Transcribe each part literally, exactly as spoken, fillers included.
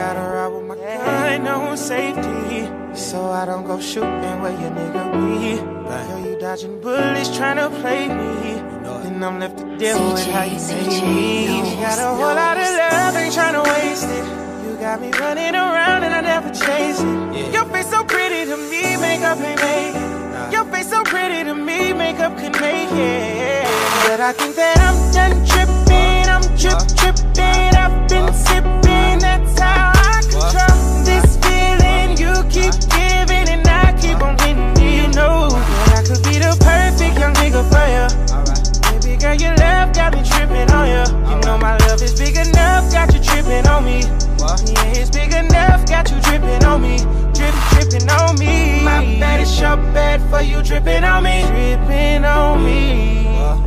gotta ride with my gun on safety, so I don't go shooting where your nigga be. Yo, you dodging bullets tryna play me, and I'm left to deal with how you made me. You got a whole lot of love, ain't tryna waste it. You got me running around and I never chase it. Your face so pretty to me, makeup ain't make it. Your face so pretty to me, makeup can make it. But I think that I'm done tripping, I'm trip tripping. I've been sipping, that's how I control this feeling you keep giving, and I keep on hitting you. You know that I could be the perfect young nigga for you. Baby girl, your love got me tripping on you. You know my love is big enough, got you tripping on me. Yeah, it's big enough, got you dripping on me. Drip, dripping on me. My bad is your bad for you dripping on me. Dripping on me.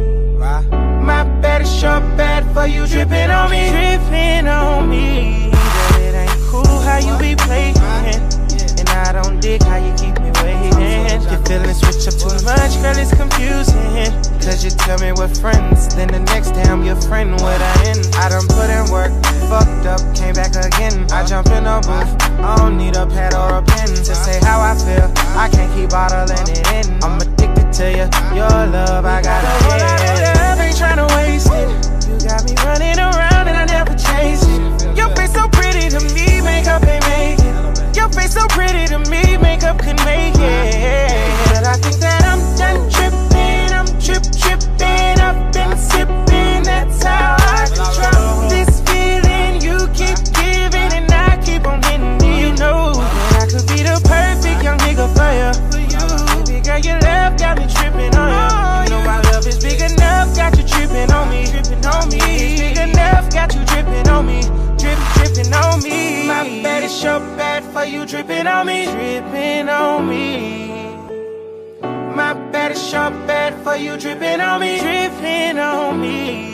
My bad is your bad for you dripping on me. Dripping on me. Girl, it ain't cool how you be playing, and I don't dig how you keep me waiting. Your feelings switch up too much, girl, it's confusing. Cause you tell me we're friends, then the next day I'm your friend. What I in? I done put in work, fucked up, came back again. I jump in a booth, I don't need a pad or a pen to say how I feel. I can't keep bottling it in. I'm addicted to you, your love, I gotta get. Love ain't tryna waste it. You got me running around and I never chase it. Your face so pretty to me, makeup ain't make it. Your face so pretty to me, makeup can make it. But I think that I'm done tripping, I'm trip tripping. I've been sipping, that's how I control this feeling you keep giving, and I keep on hitting you. You know that I could be the perfect young nigga for you. Baby girl, your love got me tripping on you. You know my love is big enough, got you tripping on me. Tripping on me, it's big enough, got you dripping on me. Drip, dripping on me. My bad is your bad for you dripping on me. Dripping on me. My bad is your bad for you dripping on me. Dripping on me.